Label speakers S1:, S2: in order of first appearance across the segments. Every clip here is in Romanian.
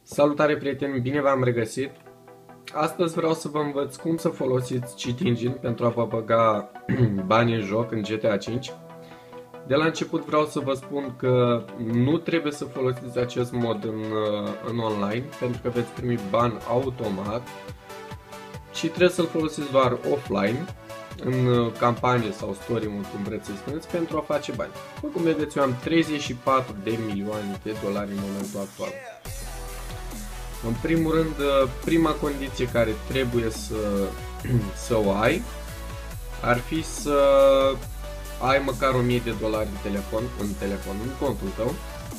S1: Salutare prieteni, bine v-am regăsit! Astăzi vreau să vă învăț cum să folosiți Cheat Engine pentru a vă băga bani în joc în GTA 5. De la început vreau să vă spun că nu trebuie să folosiți acest mod în online, pentru că veți primi bani automat și trebuie să-l folosiți doar offline, în campanie sau story mode, cum vreți să spuneți, pentru a face bani. După cum vedeți, eu am 34 de milioane de dolari în momentul actual. În primul rând, prima condiție care trebuie să o ai ar fi să ai măcar 1000 de dolari în contul tău.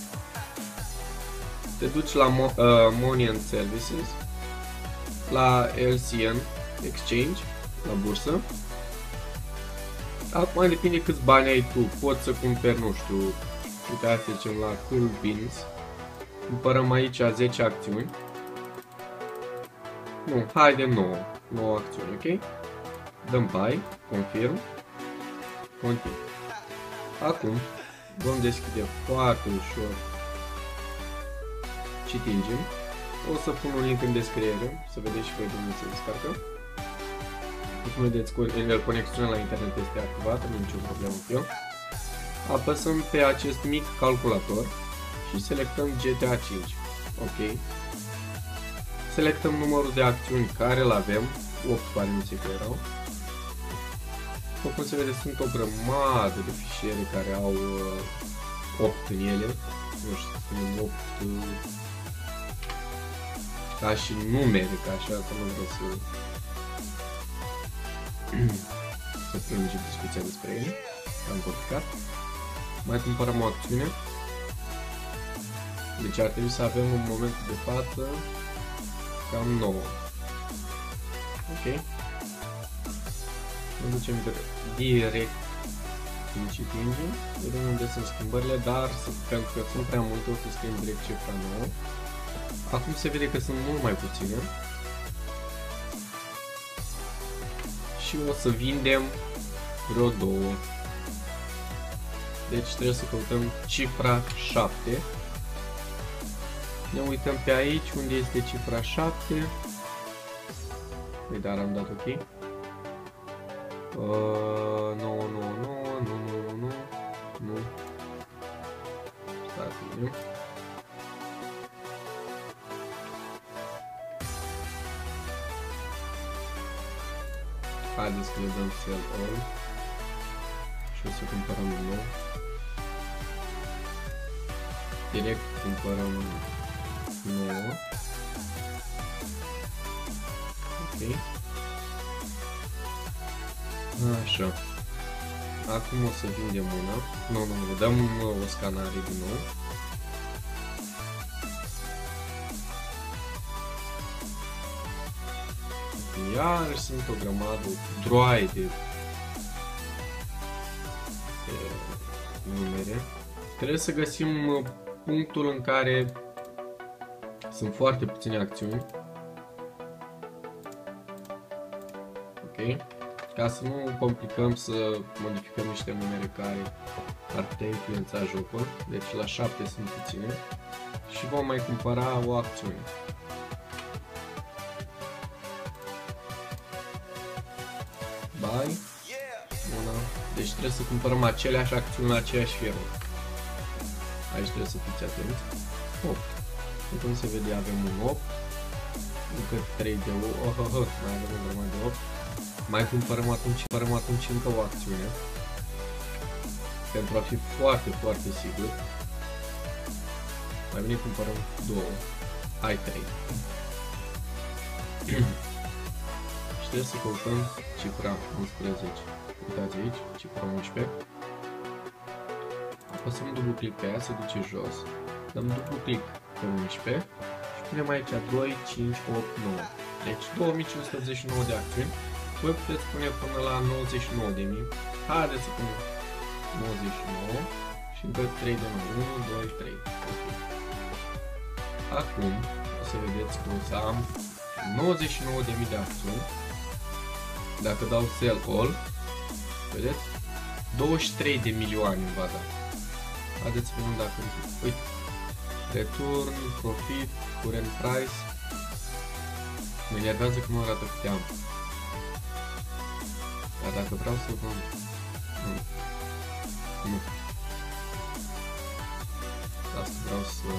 S1: Te duci la Money and Services, la LCN Exchange, la bursă. Acum depinde câți bani ai tu, poți să cumperi, nu știu, uite, să zicem la Cool Beans. Cumpărăm aici 10 acțiuni. Nu, haide 9 acțiuni, ok? Dăm buy, confirm, continue. Acum vom deschide foarte ușor Cheat Engine. O să pun un link în descriere, să vedeți și voi de unde se descarcă. Cum vedeți, conexiunea la internet este activată, nu nicio problemă cu el. Apăsăm pe acest mic calculator și selectăm GTA 5, ok? Selectăm numărul de acțiuni care îl avem, 8 pare mi se că erau. După cum se vede, sunt o grămadă de fișiere care au 8 în ele, nu știu, spunem 8 ca și numere, ca așa, că nu vreau să prelungim discuția despre ele, am complicat. Mai cumpărăm o acțiune. Deci ar trebui să avem în momentul de față cam 9. Ok? Ne ducem direct în Cheat Engine, vedem unde sunt schimbările, dar pentru că sunt prea multe, o să scriem direct cifra 9. Acum se vede că sunt mult mai puține. Și o să vindem vreo 2. Deci trebuie să căutăm cifra 7. Ne uităm pe aici unde este cifra 7. Păi dar am dat ok. 9. Nu. Stai bine. Haideți că le dăm sell all și o să cumpărăm din nou. Direct cumpărăm 9. Ok. Așa. Acum o să vindem una. Nu, dăm o scanare din nou. Iar sunt o grămadă droaie de numere. Trebuie să găsim punctul în care sunt foarte puține acțiuni. Ok? Ca să nu complicăm să modificăm niște numere care ar putea influența jocul. Deci la 7 sunt puține. Și vom mai cumpăra o acțiune. Buy. Una. Deci trebuie să cumpărăm aceleași acțiuni la aceeași firmă. Aici trebuie să fiți atenți. 8. Cum se vede, avem un 8. Încă 3 de 8. Mai avem un grămadă de 8. Mai cumpărăm atunci încă o acțiune. Pentru a fi foarte, foarte sigur. Mai bine cumpărăm 2. Hai 3. Și trebuie să căutăm cifra 11. Uitați aici, cifra 11. Apăsăm dublu click pe ea, se duce jos. Dăm dublu click pe 11 și punem aici 2, 5, 8, 9. Deci 2589 de acțiuni. Voi puteți pune până la 99.000. Haideți să punem 99 și încă 3 de nou. 1, 2, 3. Okay. Acum o să vedeți că o să am 99.000 de acțiuni. Dacă dau sell all, vedeți? 23 de milioane îmi va da. Haideți să vedem dacă... Uite, return, profit, current price. Mă enervează că nu arată câte am. Dar dacă vreau să vând... Nu. Asta vreau să...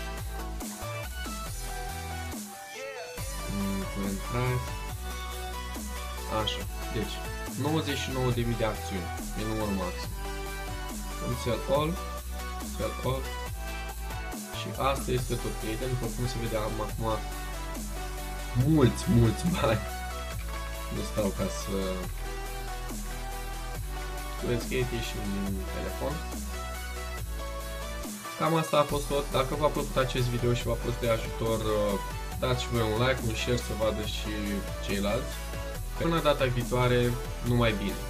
S1: Current price. Așa, deci 99.000 de acțiuni, e numărul maxim. Sell all, sell all. Și asta este tot prieten, după cum se vede am acum mulți bani. Nu stau ca să... Vezi că e și un telefon. Cam asta a fost tot. Dacă v-a plăcut acest video și v-a fost de ajutor, dați și voi un like, un share să vadă și ceilalți. Până data viitoare, numai bine!